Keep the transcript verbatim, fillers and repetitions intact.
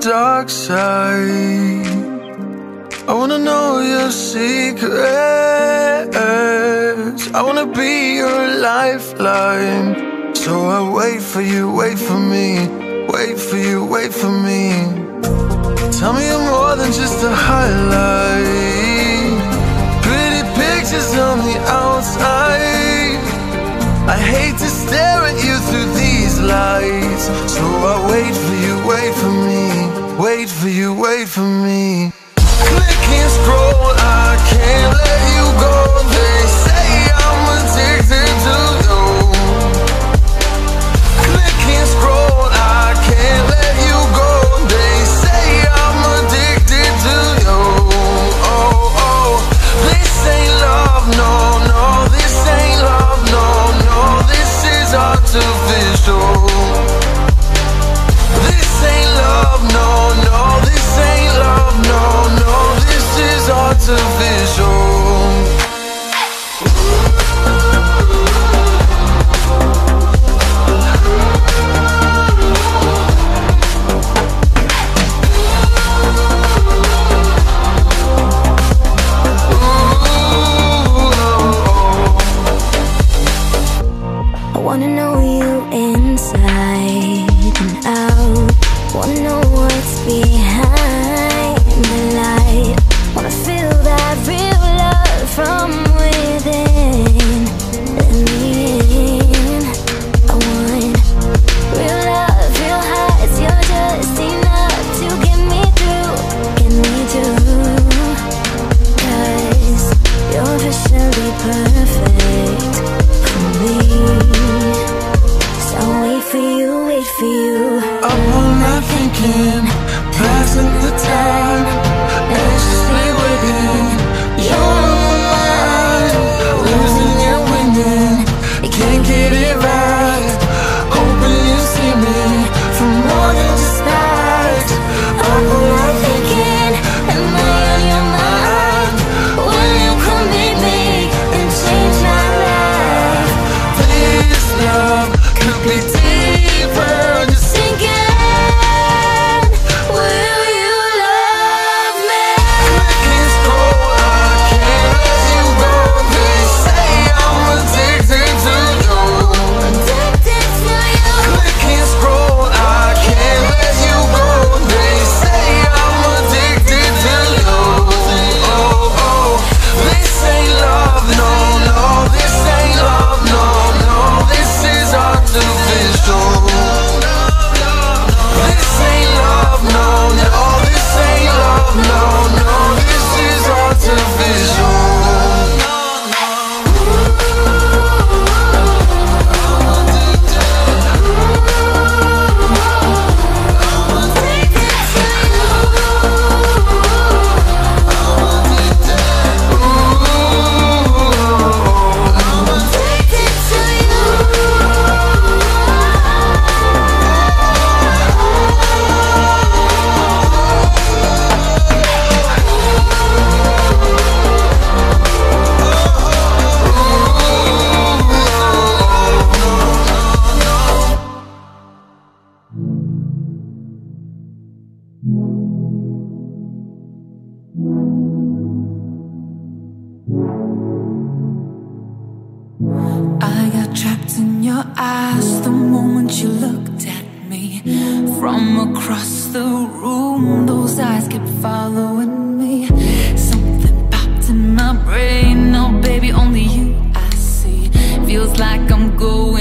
dark side. I wanna know your secrets. I wanna be your lifeline. So I wait for you, wait for me. Wait for you, wait for me. Tell me you're more than just a highlight. Pretty pictures on the outside. I hate to stare at you through these lights. So I wait for you, wait for me. Wait for you, wait for me. Click and scroll, I can't let you go. They say I'm addicted to you. Click and scroll, I can't let you go. They say I'm addicted to you. Oh, oh, this ain't love, no, no. This ain't love, no, no. This is artificial. This ain't love, no, no. This ain't love, no, no. This is artificial. I wanna know you inside and out. Wanna know what's behind the light. Wanna feel that real love from within. Let me in. I want real love, real hearts. You're just enough to get me through, get me through. Cause you're officially perfect for me. So wait for you, wait for you. Up all night thinking, passing the time, anxiously waiting. You're on my mind, losing and winning. You can't get it right. Hoping you see me for more than just facts. Up all night thinking, am I on your mind? Will you come meet me and change my life? This love could be deeper. Just thinking, will you love me? Click and scroll, I can't let you go. They say I'm addicted to you. Addicted to you. Click and scroll, I can't let you go. They say I'm addicted to you. Oh, oh, this ain't love, no, no. This ain't love, no, no. This is artificial. This ain't love, no, no. This ain't love, no, no. This is artificial. I got trapped in your eyes the moment you looked at me. From across the room, those eyes kept following me. Something popped in my brain, oh baby, only you I see. Feels like I'm going